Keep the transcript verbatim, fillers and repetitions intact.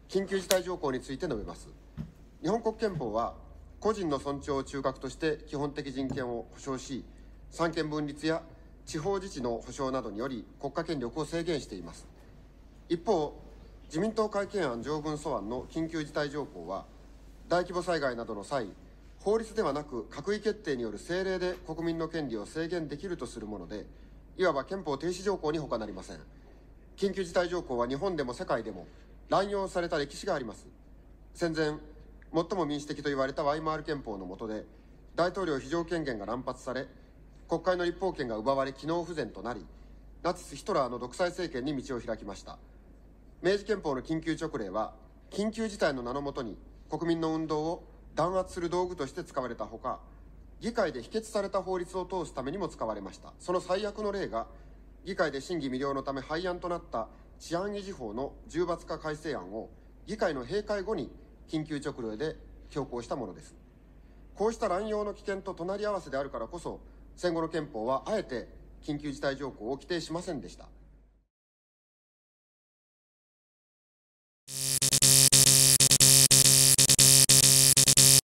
緊急事態条項について述べます。日本国憲法は、個人の尊重を中核として基本的人権を保障し、三権分立や地方自治の保障などにより国家権力を制限しています。一方、自民党改憲案条文素案の緊急事態条項は、大規模災害などの際、法律ではなく閣議決定による政令で国民の権利を制限できるとするもので、いわば憲法停止条項に他なりません。緊急事態条項は日本でも世界でも乱用された歴史があります。戦前、最も民主的と言われたワイマール憲法の下で、大統領非常権限が乱発され、国会の立法権が奪われ機能不全となり、ナチス・ヒトラーの独裁政権に道を開きました。明治憲法の緊急勅令は、緊急事態の名のもとに国民の運動を弾圧する道具として使われたほか、議会で否決された法律を通すためにも使われました。その最悪の例が、議会で審議未了のため廃案となった治安維持法の重罰化改正案を議会の閉会後に緊急勅令で強行したものです。こうした乱用の危険と隣り合わせであるからこそ、戦後の憲法はあえて緊急事態条項を規定しませんでした。